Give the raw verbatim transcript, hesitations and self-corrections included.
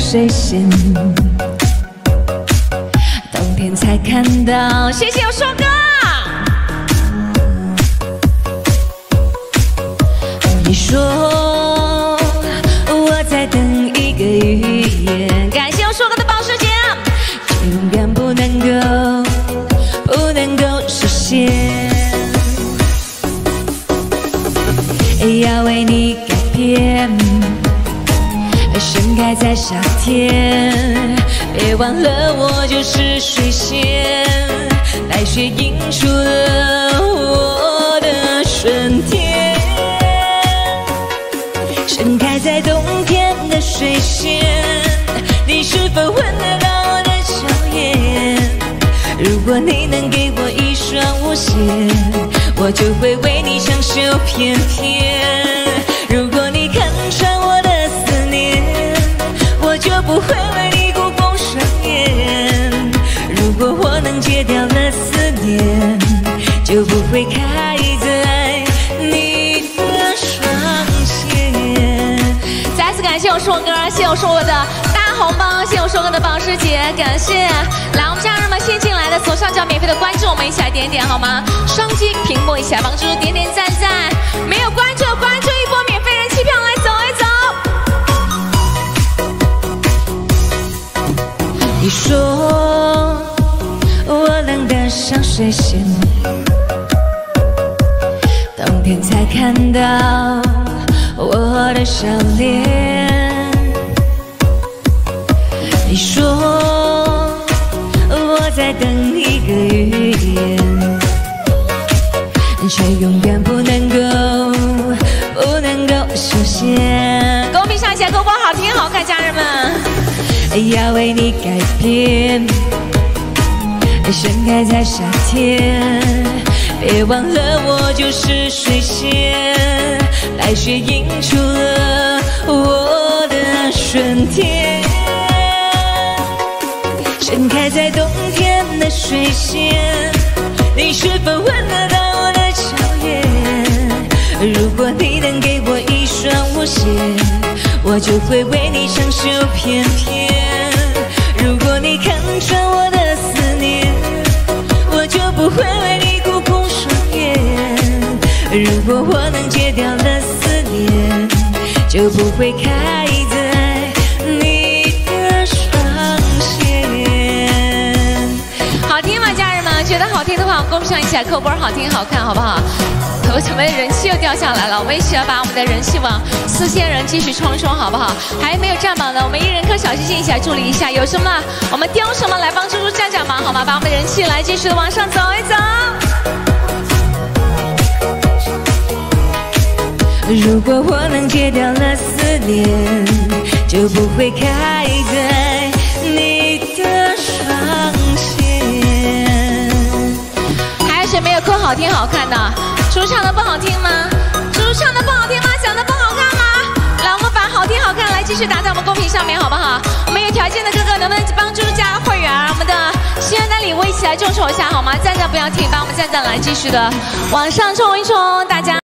水仙，冬天才看到。谢谢我硕哥。你说我在等一个预言，感谢我硕哥的保时捷，永远不能够不能够实现。要为你改变。 盛开在夏天，别忘了我就是水仙，白雪映出了我的春天。盛开在冬天的水仙，你是否闻得到我的娇艳？如果你能给我一双舞鞋，我就会为你长袖翩翩。如果你看穿我的 我就不会为你孤空双眼。如果我能戒掉了思念，就不会开在你的双肩。再次感谢我硕哥，谢谢我硕哥的大红包，谢谢我硕哥的保时捷，感谢。来，我们家人们先进来的左上角免费的关注，我们一起来点点好吗？双击屏幕一起来帮助点点赞赞，没有关注关注一波免费人气票，来走一走。 你说我冷得像水仙，冬天才看到我的笑脸。你说我在等一个预言，却永远不能够不能够实现。公屏上写勾勾好听好看，家人们。 要为你改变，盛开在夏天，别忘了我就是水仙，白雪映出了我的春天。盛开在冬天的水仙，你是否闻得到我的娇艳？如果你能给我一双舞鞋，我就会为你长袖翩翩。 如果你看穿我的思念，我就不会为你孤空双眼。如果我能戒掉了思念，就不会开在你的双肩。好听吗，家人们？觉得好听的话，公屏上一起来扣波，好听好看，好不好？ 我们的人气又掉下来了，我们一起要把我们的人气往四千人继续冲冲，好不好？还没有占榜的，我们一人颗小心心一起来助力一下。有什么我们丢什么来帮猪猪站站榜，好吗？把我们的人气来继续的往上走一走。如果我能戒掉了思念，就不会开在你的双肩。还有谁没有扣好听好看的？ 猪唱的不好听吗？猪唱的不好听吗？讲的不好看吗？来，我们把好听好看来继续打在我们公屏上面，好不好？我们有条件的哥哥能不能帮猪加会员？我们的心愿单礼物一起来众筹一下好吗？赞赞不要停，把我们赞赞来继续的往上冲一冲，大家。